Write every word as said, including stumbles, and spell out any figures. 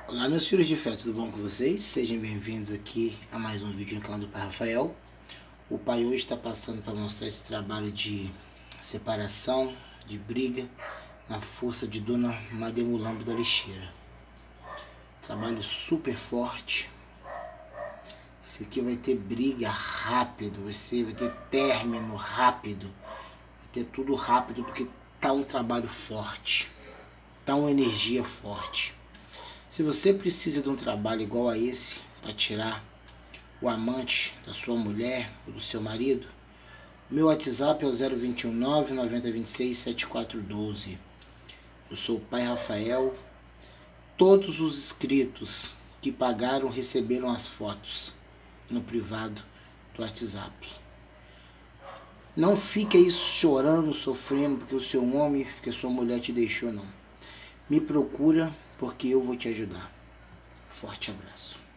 Olá, meus filhos de fé, tudo bom com vocês? Sejam bem-vindos aqui a mais um vídeo no canal do Pai Rafael. O pai hoje está passando para mostrar esse trabalho de separação, de briga, na força de Dona Maria Mulambo da Lixeira. Trabalho super forte. Esse aqui vai ter briga rápido, você vai ter término rápido, vai ter tudo rápido porque tá um trabalho forte, tá uma energia forte. Se você precisa de um trabalho igual a esse para tirar o amante da sua mulher ou do seu marido, meu WhatsApp é o zero dois um nove, nove zero dois seis, sete quatro um dois. Eu sou o Pai Rafael. Todos os inscritos que pagaram receberam as fotos no privado do WhatsApp. Não fique aí chorando, sofrendo porque o seu homem, porque a sua mulher te deixou, não. Me procura porque eu vou te ajudar. Forte abraço.